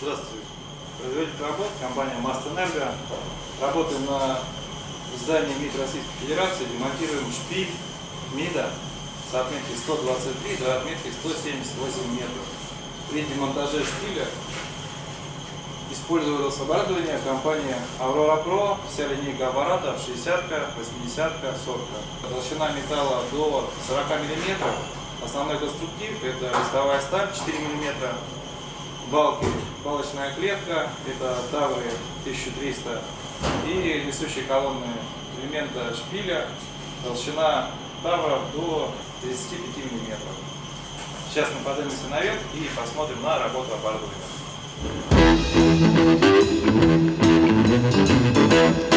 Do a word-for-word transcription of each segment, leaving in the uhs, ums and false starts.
Здравствуйте. Производитель работ, компания Мастэнерго. Работаем на здании МИД Российской Федерации, демонтируем шпиль МИДа с отметки сто двадцать три до отметки сто семьдесят восемь метров. При демонтаже шпиля использовалось оборудование компании Аврора Про, вся линейка аппаратов шестидесятка, восьмидесятка, сотка. Толщина металла до сорока миллиметров. Основной конструктив — это листовая сталь четыре миллиметра, балки, балочная клетка, это тавры тысяча триста и несущие колонны элемента шпиля, толщина тавра до тридцати пяти миллиметров. Сейчас мы поднимемся наверх и посмотрим на работу оборудования.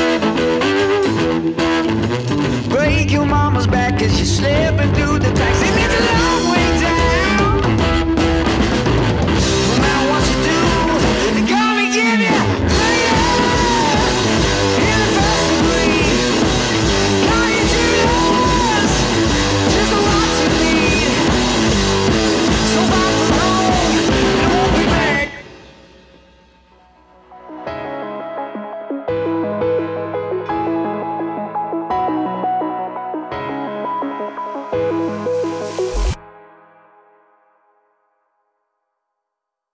Break your mama's back as you're slipping through the taxi.